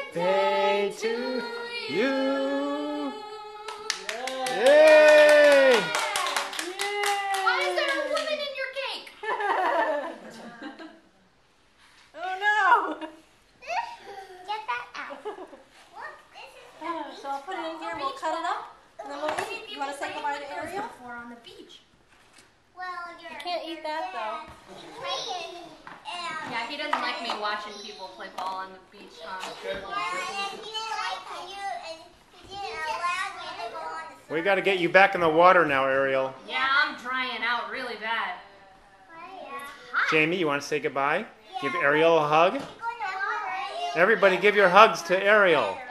birthday to you. Yay! Why is there a woman in your cake? Oh no! Get that out. Look, this is So I'll put it in here and we'll cut it up. And then we'll eat. You want to say goodbye to Ariel? Before on the beach. well, You can't eat that though. Yeah, he doesn't like me watching people play ball on the beach, huh? We got to get you back in the water now, Ariel. Yeah, I'm drying out really bad. Jamie, you want to say goodbye? Give Ariel a hug? Everybody give your hugs to Ariel.